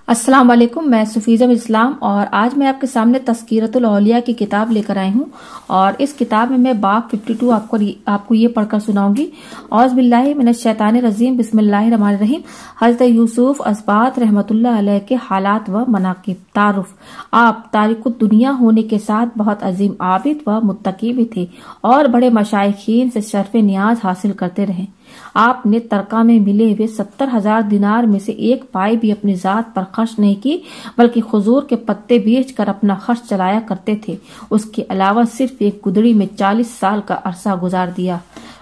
अस्सलाम वालेकुम। मैं सुफीज़म इस्लाम और आज मैं आपके सामने तज़किरतुल औलिया की किताब लेकर आई हूँ और इस किताब में मैं बाब 52 आपको ये पढ़कर सुनाऊंगी। औज़ु बिल्लाहि मिनश शैतानिर रजीम, बिस्मिल्लाहिर रहमानिर रहीम। हज़रत यूसुफ असबात रहमतुल्लाह अलैह के हालात व मनाकिब। तारुफ, आप तारिकुद दुनिया होने के साथ बहुत अजीम आबिद व मुत्तकी भी थे और बड़े मशाइखीन से शर्फ नियाज हासिल करते रहे। आपने तरका में मिले हुए 70,000 दिनार में से एक पाई भी अपनी जात पर खर्च नहीं की, बल्कि खजूर के पत्ते बेचकर अपना खर्च चलाया करते थे। उसके अलावा सिर्फ एक गुदड़ी में 40 साल का अरसा गुजार दिया।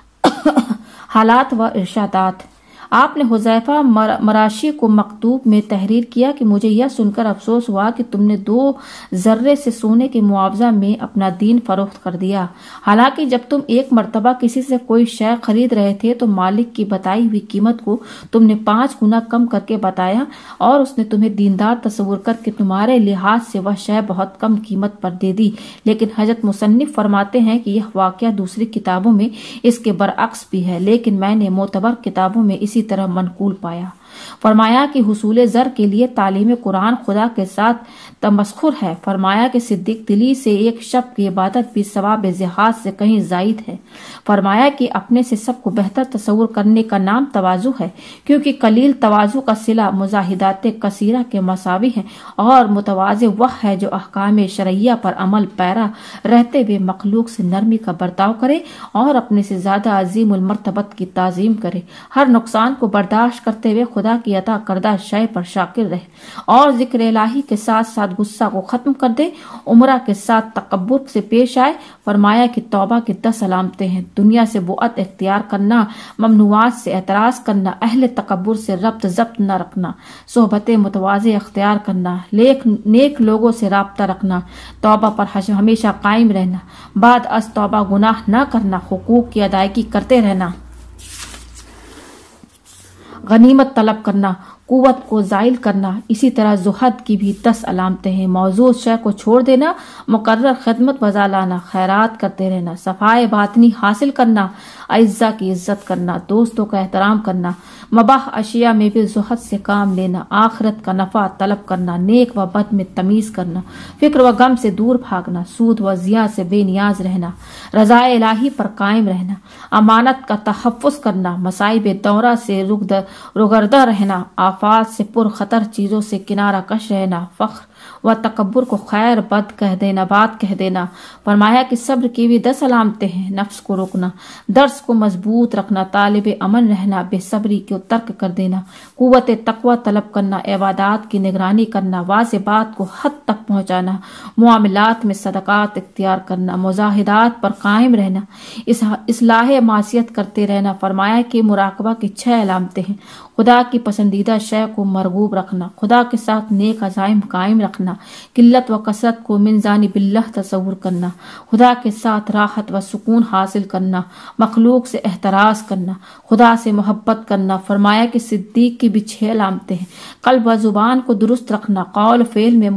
हालात व इरशादात। आपने हुज़ैफा मराशी को मकतूब में तहरीर किया कि मुझे यह सुनकर अफसोस हुआ कि तुमने 2 जर्रे से सोने के मुआवजा में अपना दीन फरोख्त कर दिया। हालांकि जब तुम एक मर्तबा किसी से कोई शय खरीद रहे थे तो मालिक की बताई हुई कीमत को तुमने 5 गुना कम करके बताया और उसने तुम्हें दीनदार तस्वुर करके तुम्हारे लिहाज से वह शय बहुत कम कीमत पर दे दी। लेकिन हजरत मुसन्निफ फरमाते हैं कि यह वाकया दूसरी किताबों में इसके बरअक्स भी है, लेकिन मैंने मोतबर किताबों में इसी तरह मनकूल पाया। फरमाया कि हुसूल ज़र के लिए तालीम कुरान खुदा के साथ तमस्खुर है। फरमाया कि सिद्दीक दिली से एक शब की इबादत भी सवाब जिहाद से कहीं जायद है। फरमाया कि अपने से सबको बेहतर तस्वुर करने का नाम तवाजु है, क्योंकि कलील तवाजु का सिला मुजाहिदात कसीरा के मसावी है और मुतवाज़े वह है जो अहकाम शरइया पर अमल पैरा रहते हुए मखलूक से नरमी का बर्ताव करे और अपने से ज्यादा अजीमुल मर्तबत की ताजीम करे। हर नुकसान को बर्दाश्त करते हुए खुदा की अता करदा शय पर शाकिर रहे और जिक्र इलाही के साथ साथ गुस्सा को खत्म कर दे। उमरा के साथ तकब्बुर से पेश आए। फरमाया कि तौबा की 10 अलामतें हैं। दुनिया से बुअत इख्तियार करना, ममनुआत से एतराज करना, अहले तकब्बुर से रब्त जब्त न रखना, सोहबत मुतवाज़े इख्तियार करना, नेक लोगों से राब्ता रखना, तौबा पर हमेशा कायम रहना, बाद अज तौबा गुनाह न करना, हुकूक की अदायगी करते रहना, गनीमत तलब करना, कुव्वत को जायल करना। इसी तरह जुहद की भी 10 अलामतें हैं। मौजूद शय को छोड़ देना, मुकर्रर खिदमत बजा लाना, खैरात करते रहना, सफाए बातनी हासिल करना, अइज़्ज़ा की इज्जत करना, दोस्तों का एहतराम करना, मबाह अशिया में भी जुहद से काम लेना, आखिरत का नफा तलब करना, नेक व बद में तमीज करना, फिक्र व गम से दूर भागना, सूद व जिया से बेनियाज रहना, रज़ाए इलाही पर कायम रहना, अमानत का तहफ़्फ़ुज़ करना, मसाइब दौरा से रुगरदा रहना, आफात से पुरखतर चीजों से किनारा कश रहना, फख्र व तकब्बुर को खैर बद कह देना, बात कह देना। फरमाया कि सब्र की भी 10 अलामतें हैं। नफ्स को रोकना, दर्स को मजबूत रखना, तालिब अमन रहना, बेसब्री को तर्क कर देना, कुव्वत तकवा तलब करना, इबादत की निगरानी करना, वाजिबात को हद तक पहुंचाना, मुआमलात में सदकात इख्तियार करना, मुजाहिदात पर कायम रहना, इस्लाह मासियत करते रहना। फरमाया कि मुराकबा की 6 अलामतें हैं। खुदा की पसंदीदा शय को मरगूब रखना, खुदा के साथ नेक अज़ाइम कायम रखना, किल्लत व कसरत को मिनजानी बिल्लाह तस्वुर करना, खुदा के साथ राहत व सुकून हासिल करना, मखलूक से एहतराज करना, खुदा से मोहब्बत करना। फरमाया कि सिद्दीक की भी 6 अलामतें हैं। कल्ब व जुबान को दुरुस्त रखना, कौल फेल में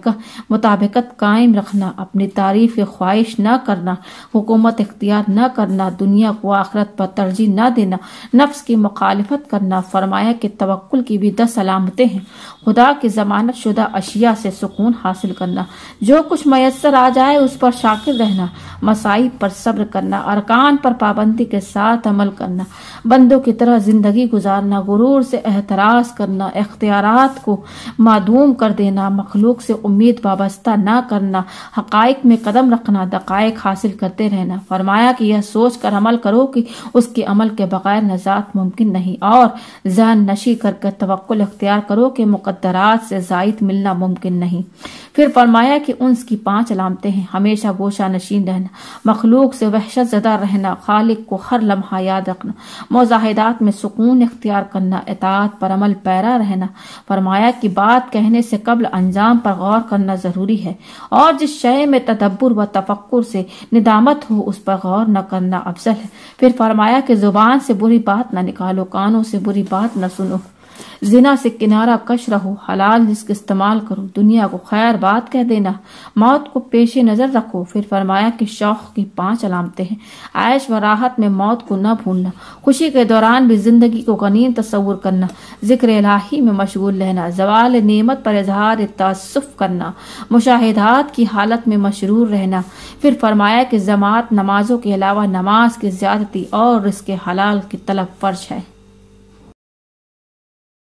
मुताबिकत कायम रखना, अपनी तारीफ ख्वाहिश न करना, हुकूमत इख्तियार न करना, दुनिया को आखिरत पर तरजीह न देना, नफ्स की मुखालिफत करना। फरमाया कि तवक्कुल की भी 10 अलामतें हैं। खुदा की जमानत शुदा अशिया से सुकून हासिल करना, जो कुछ मयस्सर आ जाए उस पर शाकिर रहना, मसाइब पर सब्र करना, अरकान पर पाबंदी के साथ अमल करना, बंदों की तरह जिंदगी गुजारना, गुरूर से एहतराज करना, इख्तियारात को मादूम कर देना, मखलूक से उम्मीद वाबस्ता न करना, हकाइक में कदम रखना, दकाइक हासिल करते रहना। फरमाया कि यह सोच कर अमल करो कि उसके अमल के बगैर नजात मुमकिन नहीं और ज़हन नशी करके तवक्कुल इख्तियार करो कि मुकद्दरात से जायद मिलना मुमकिन नहीं। फिर फरमाया कि उन्स की 5 अलामतें हैं। हमेशा गोशा नशीन रहना, मखलूक से वहशत ज़दा रहना, खालिक को हर लम्हा याद रखना, मुजाहिदात में सुकून इख्तियार करना, इताअत पर अमल पैरा रहना। फरमाया कि बात कहने से कब्ल अंजाम पर गौर करना जरूरी है और जिस शय में तदब्बुर व तफक्कुर से निदामत हो उस पर गौर न करना अफजल है। फिर फरमाया कि जुबान से बुरी बात न निकालो, कानों से बुरी बात न सुनो, زنا سے کنارہ کش رہو، حلال رزق استعمال کرو، دنیا کو خیر بات کہہ دینا، موت کو پیش نظر رکھو۔ پھر فرمایا کہ شوق کی 5 علامتیں ہیں۔ عیش و راحت میں موت کو نہ بھولنا، خوشی کے دوران بھی زندگی کو غنیم تصور کرنا، ذکر الہی میں مشغول رہنا، زوال نعمت پر اظہار تاسف کرنا، مشاہدات کی حالت میں مسرور رہنا۔ پھر فرمایا کہ جماعت نمازوں کے علاوہ نماز کی زیادتی اور رزق حلال کی طلب فرض ہے۔